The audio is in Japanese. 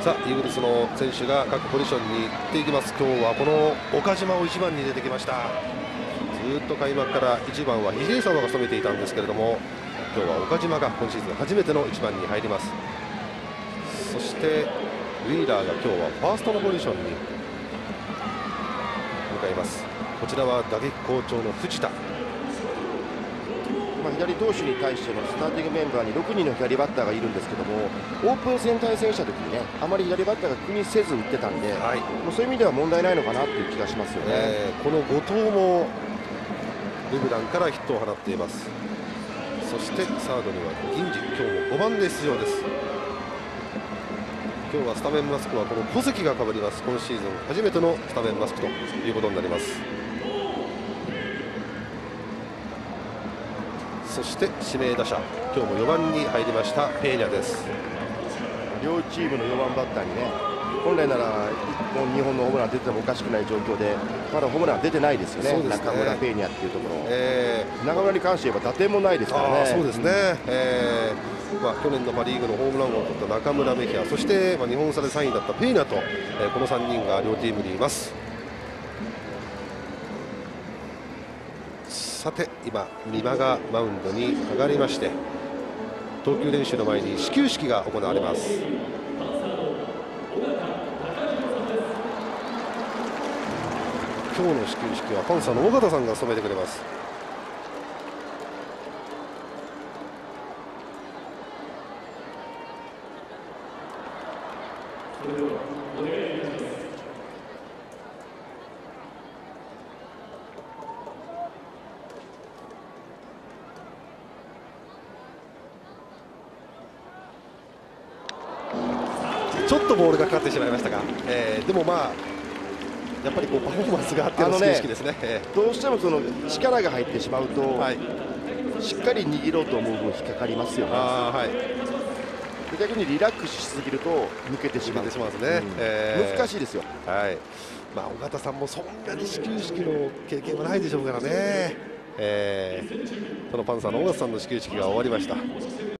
さあイーグルスの選手が各ポジションに行っていきます。今日はこの岡島を1番に出てきました。ずっと開幕から1番は秀沢が務めていたんですけれども、今日は岡島が今シーズン初めての1番に入ります。そしてウィーラーが今日はファーストのポジションに向かいます。こちらは打撃好調の藤田。 左投手に対してのスターティングメンバーに6人の左バッターがいるんですけども、オープン戦対戦した時にね、あまり左バッターが気にせず打ってたんで、もうそういう意味では問題ないのかなという気がしますよね。 この後藤もルブランからヒットを放っています。そしてサードには銀次、今日も5番で出場です。今日はスタメンマスクはこの小関がかぶります。今シーズン初めてのスタメンマスクということになります。そして指名打者、今日も4番に入りましたペーニャです。 両チームの4番バッターにね、本来なら1本2本のホームラン出てもおかしくない状況で、まだホームラン出てないですよね。中村ペーニャっていうところ、中村に関して言えば打点もないですからね。 そうですね、去年のパ・リーグのホームラン王を取った中村メヒア、そして、日本差で3位だったペーニャと、この3人が両チームにいます。さて今美馬がマウンドに上がりまして、投球練習の前に始球式が行われます。今日の始球式はパンサーの尾形さんが務めてくれます。ちょっとボールがかかってしまいましたが、でもやっぱりこうパフォーマンスがあっての始球式ですね。 どうしてもその力が入ってしまうと、しっかり握ろうと思う分引っかかりますよね。逆にリラックスしすぎると抜けてしまうんですね。難しいですよ。 尾形さんもそんなに始球式の経験はないでしょうからね。このパンサーの尾形さんの始球式が終わりました。